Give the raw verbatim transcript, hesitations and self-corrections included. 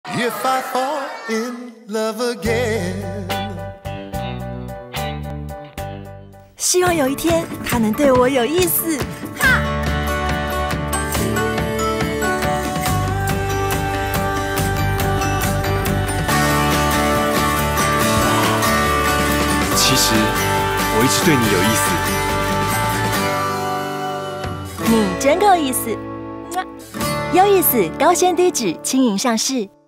If I fall in love again， 希望有一天他能对我有意思。哈！ 其实我一直对你有意思。 你真够意思。有意思，高纤低脂，轻盈上市。